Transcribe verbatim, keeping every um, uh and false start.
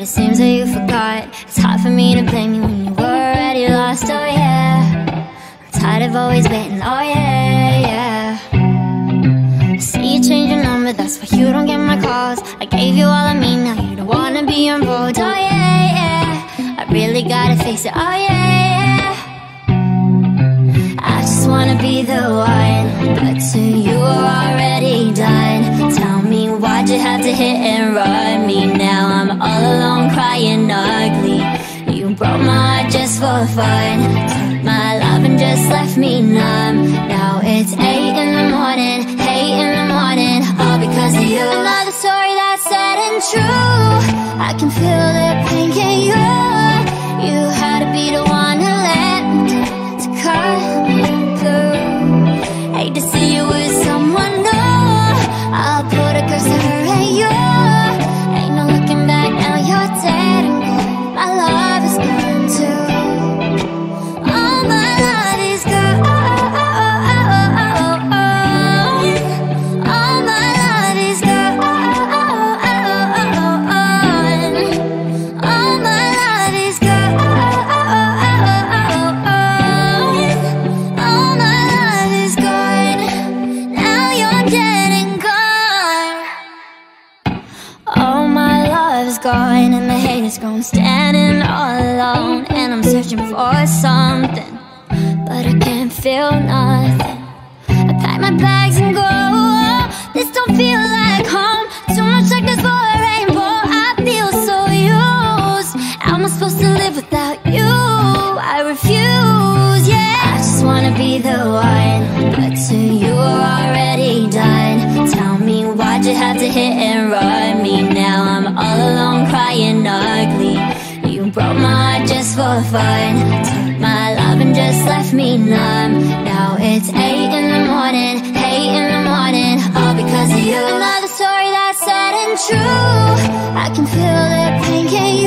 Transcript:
seems that you forgot. It's hard for me to blame you when you were already lost, oh yeah. I'm tired of always waiting, oh yeah, yeah. I see you change your number, that's why you don't get my calls. I gave you all of me, now you don't wanna be involved, oh yeah, yeah. I really gotta face it, oh yeah, yeah. I just wanna be the one, but to you are already done. Tell me, why'd you have to hit and run me? Now I'm all alone crying ugly. You broke my heart just for fun, took my love and just left me numb. Now it's eight in the morning, eight in the morning, all because of you. Another story that's sad and true. I can feel the pain in you. You had to be the one to let me down, to cut me through. Hate to see you with someone new. I'll put a curse to her and you. Ain't no looking back, now you're dead and gone. My love is gone too. All my love is gone. All my love is gone. All my love is gone. All my love is gone. Now you're dead and gone. All my love is gone and the hate is gone. Standing all alone and I'm searching for something, but I can't feel nothing. I pack my bags and go. This don't feel like home. Too much darkness for a rainbow. I feel so used. How am I supposed to live without you? I refuse, yeah. I just wanna be the one, but to you are already done. Tell me, why'd you have to hit and run me? Now I'm all alone crying ugly. You broke my heart just for fun, took my love and just left me numb. Now it's eight in the morning, eight in the morning, all because of you. Another story that's sad and true. I can feel the pain in